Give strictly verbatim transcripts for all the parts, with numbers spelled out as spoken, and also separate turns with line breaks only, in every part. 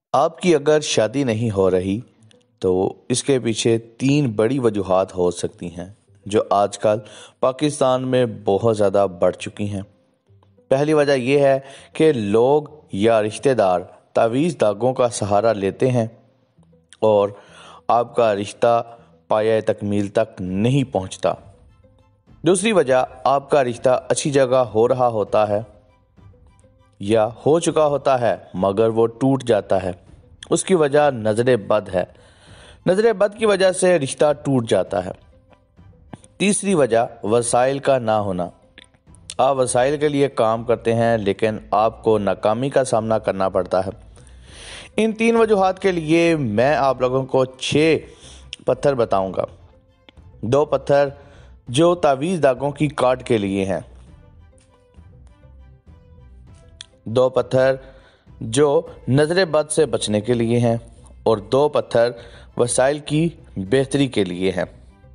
آپ کی اگر شادی نہیں ہو رہی تو اس کے پیچھے تین بڑی وجوہات ہو سکتی ہیں جو آج کل پاکستان میں بہت زیادہ بڑھ چکی ہیں۔ پہلی وجہ یہ ہے کہ لوگ یا رشتہ دار تعویذ داغوں کا سہارا لیتے ہیں اور آپ کا رشتہ پایہ تکمیل تک نہیں پہنچتا۔ دوسری وجہ، آپ کا رشتہ اچھی جگہ ہو رہا ہوتا ہے یا ہو چکا ہوتا ہے مگر وہ ٹوٹ جاتا ہے۔ اس کی وجہ نظر بد ہے۔ نظر بد کی وجہ سے رشتہ ٹوٹ جاتا ہے۔ تیسری وجہ، وسائل کا نہ ہونا۔ آپ وسائل کے لیے کام کرتے ہیں لیکن آپ کو ناکامی کا سامنا کرنا پڑتا ہے۔ ان تین وجوہات کے لیے میں آپ لوگوں کو چھ پتھر بتاؤں گا۔ دو پتھر جو تعویذ داغوں کی کاٹ کے لیے ہیں، دو پتھر جو نظر بد سے بچنے کے لیے ہیں، اور دو پتھر وسائل کی بہتری کے لیے ہیں۔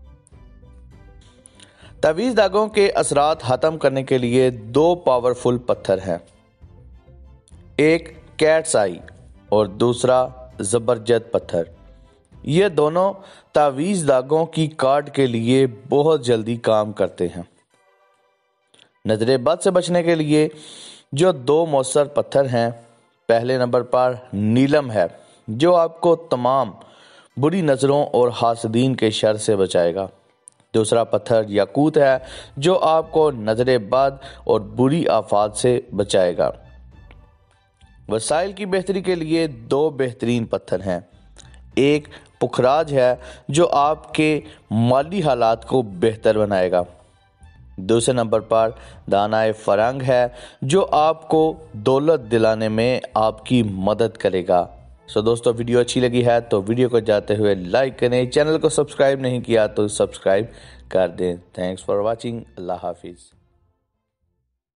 تعویذ داغوں کے اثرات ختم کرنے کے لیے دو پاورفل پتھر ہیں، ایک کیٹس آئی اور دوسرا زبرجد پتھر۔ یہ دونوں تعویذ داغوں کی کاٹ کے لیے بہت جلدی کام کرتے ہیں۔ نظر بد سے بچنے کے لیے جو دو مؤثر پتھر ہیں، پہلے نمبر پر نیلم ہے جو آپ کو تمام بری نظروں اور حاسدین کے شر سے بچائے گا۔ دوسرا پتھر یاقوت ہے جو آپ کو نظر بد اور بری آفات سے بچائے گا۔ وسائل کی بہتری کے لیے دو بہترین پتھر ہیں، ایک پکھراج ہے جو آپ کے مالی حالات کو بہتر بنائے گا۔ دوسرے نمبر پر دانائے فرنگ ہے جو آپ کو دولت دلانے میں آپ کی مدد کرے گا۔ سو دوستو، ویڈیو اچھی لگی ہے تو ویڈیو کو جاتے ہوئے لائک کریں، چینل کو سبسکرائب نہیں کیا تو سبسکرائب کر دیں۔ Thanks for watching. اللہ حافظ۔